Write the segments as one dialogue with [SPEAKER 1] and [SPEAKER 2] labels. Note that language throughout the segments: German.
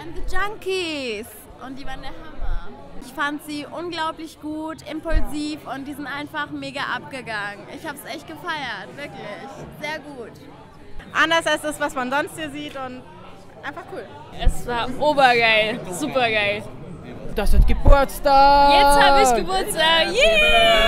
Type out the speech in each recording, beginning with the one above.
[SPEAKER 1] And the Junkies. Und die waren der Hammer. Ich fand sie unglaublich gut, impulsiv und die sind einfach mega abgegangen. Ich habe es echt gefeiert, wirklich. Sehr gut.
[SPEAKER 2] Anders als das, was man sonst hier sieht und einfach cool.
[SPEAKER 3] Es war obergeil, supergeil.
[SPEAKER 2] Das hat Geburtstag!
[SPEAKER 3] Jetzt habe ich Geburtstag! Yeah!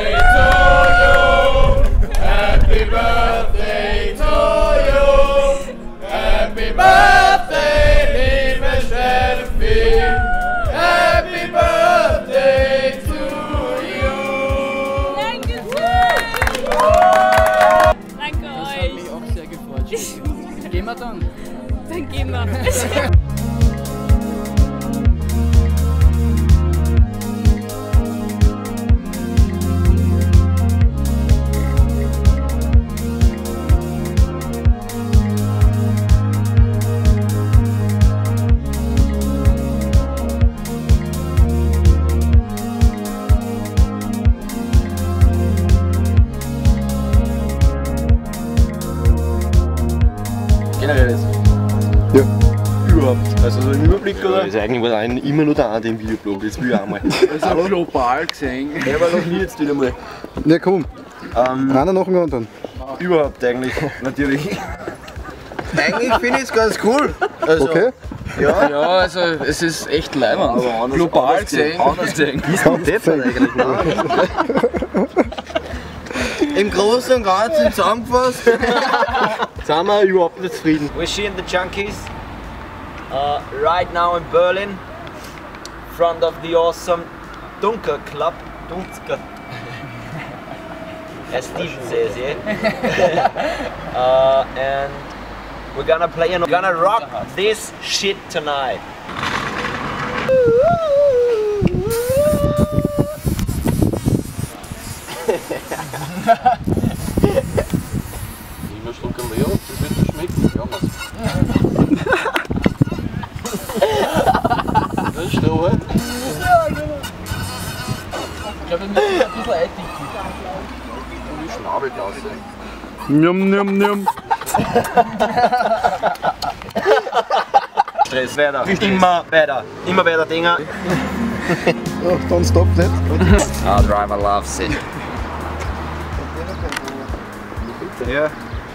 [SPEAKER 4] Happy birthday to you! Happy birthday, liebe Steffi! Happy birthday to you!
[SPEAKER 3] Dankeschön! Danke
[SPEAKER 5] Das
[SPEAKER 3] euch!
[SPEAKER 5] hat mich auch sehr gefreut. Gehen wir dann?
[SPEAKER 3] Dann gehen wir.
[SPEAKER 6] Generell ist. Ja. Überhaupt. Also so im Überblick oder? Also eigentlich war einer immer nur der eine im Videoblog, jetzt will ich auch mal.
[SPEAKER 5] Also global gesehen.
[SPEAKER 6] Der war noch nie jetzt wieder mal.
[SPEAKER 7] Ja komm, einer noch einen anderen.
[SPEAKER 6] Überhaupt eigentlich, natürlich.
[SPEAKER 8] Eigentlich finde ich es ganz cool. Also,
[SPEAKER 7] Okay.
[SPEAKER 6] Ja.
[SPEAKER 5] Ja, also es ist echt leibend. Global gesehen.
[SPEAKER 6] Ist man deppert eigentlich noch.
[SPEAKER 8] im Großen und Ganzen zusammengefasst.
[SPEAKER 6] Sind wir überhaupt nicht zufrieden.
[SPEAKER 9] We're seeing the Junkies right now in Berlin, in front of the awesome Dunker Club. Dunker. As Steven says, yeah. And we're gonna play and we're gonna rock this shit tonight.
[SPEAKER 5] Immer Schluck am Leo, das wird dir schmecken. Ja, was? Das ist der halt. Ich glaube, wir müssen ein bisschen eindicken. Und die Schnabel aussehen.
[SPEAKER 7] Njum, njum, njum.
[SPEAKER 9] Stress, weiter. Immer weiter Dinger.
[SPEAKER 7] Oh, dann stopp nicht.
[SPEAKER 9] Our driver loves it.
[SPEAKER 6] Ja.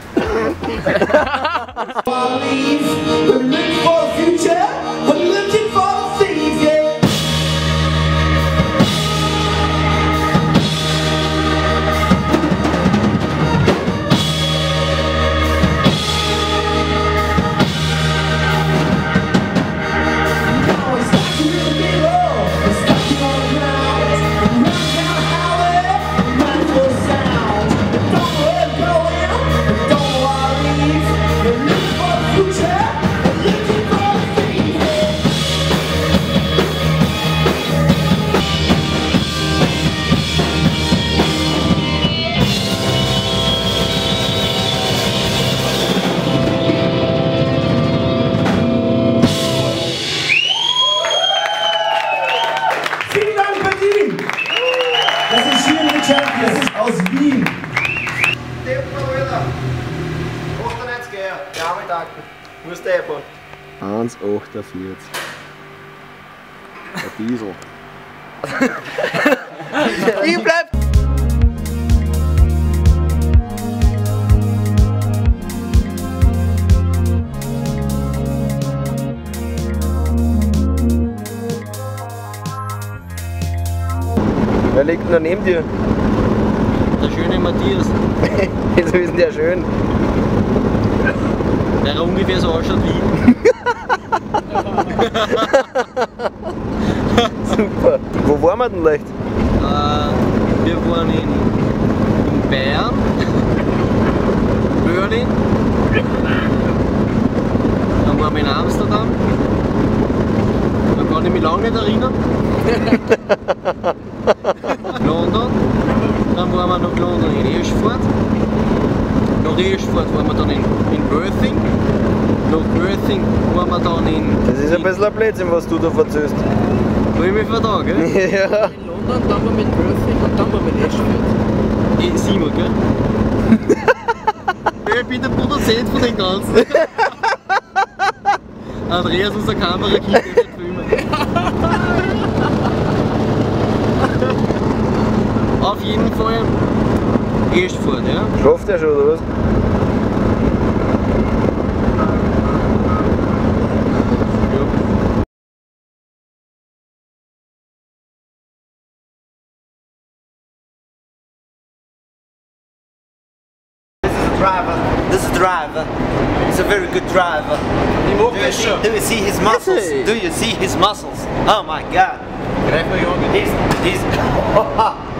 [SPEAKER 4] Aus Wien.
[SPEAKER 6] Wo ist der Airport? 1,48. Der Diesel.
[SPEAKER 8] Ich bleib.
[SPEAKER 6] Wer liegt denn da neben dir?
[SPEAKER 9] Der schöne Matthias,
[SPEAKER 6] Wieso ist denn der schön?
[SPEAKER 9] der ungefähr so ausschaut wie ich.
[SPEAKER 6] Super. Wo waren wir denn leicht?
[SPEAKER 9] Wir waren in Bayern, Berlin, dann waren wir in Amsterdam, dann kann ich mich lange nicht erinnern. London, dann waren wir nach London in Eschford, nach Eschford waren wir dann in Worthing, nach Worthing waren wir dann in...
[SPEAKER 6] Das ist ein bisschen ein Blödsinn, was du da verzöst.
[SPEAKER 9] Wo ich mich vertrage, gell?
[SPEAKER 6] Ja.
[SPEAKER 5] In London, dann wir mit Worthing und dann wir mit Eschford.
[SPEAKER 9] Simon, gell? Ich bin der Produzent von den Ganzen. Andreas, unser Kamerakind, der wird filmen. Auf jeden Fall Erstfahrt, ja?
[SPEAKER 8] Schafft er schon, oder was?
[SPEAKER 10] This is driver. He's a very good driver. Do you see his muscles? Do you see his muscles? Oh my god. He's